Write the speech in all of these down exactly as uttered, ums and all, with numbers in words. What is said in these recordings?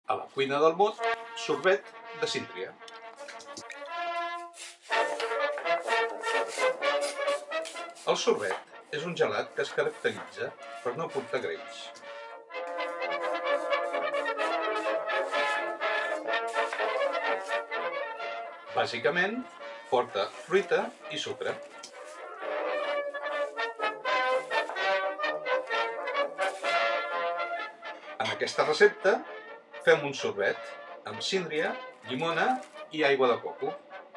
A la cuina del Mut, sorbet de síndria. El sorbet és un gelat que es caracteritza per no portar greix. Bàsicament, porta fruita i sucre. En aquesta recepta fem un sorbet amb síndria, llimona i aigua de coco.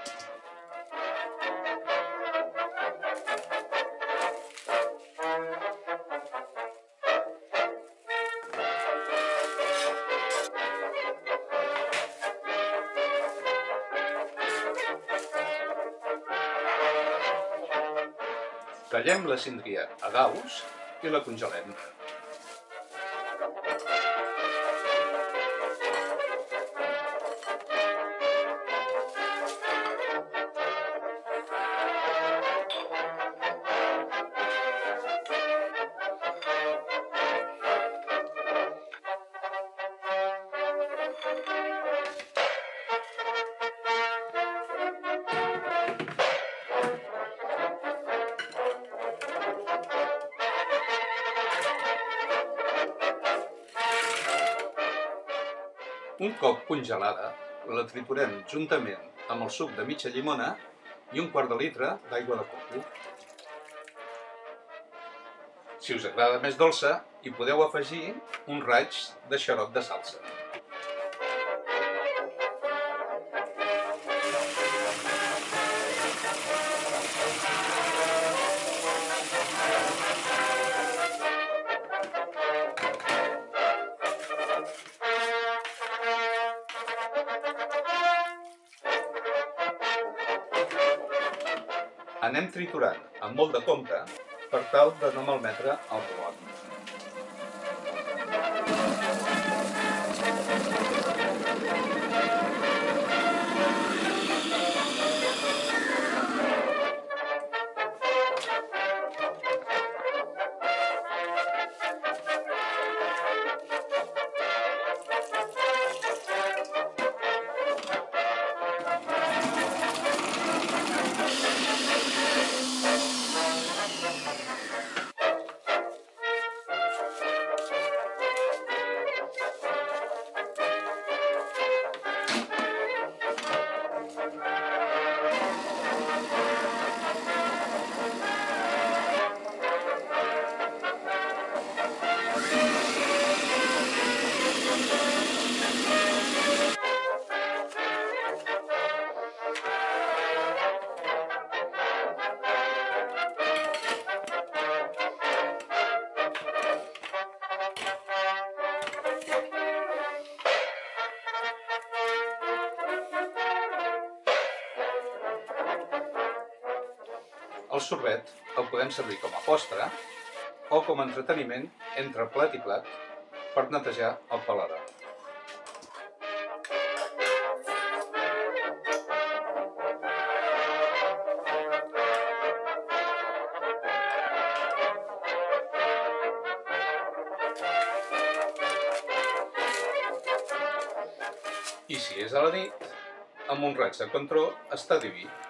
Tallem la síndria a daus i la congelem. Un cop congelada, la triturem juntament amb el suc de mitja llimona i un quart de litre d'aigua de coco. Si us agrada més dolça, hi podeu afegir un raig de xarop de salsa. Anem triturant amb molt de compte per tal de no malmetre el robot. El sorbet el podem servir com a postre o com a entreteniment entre plat i plat per netejar el paladar. I si és a la nit, amb un raig de contró està diví.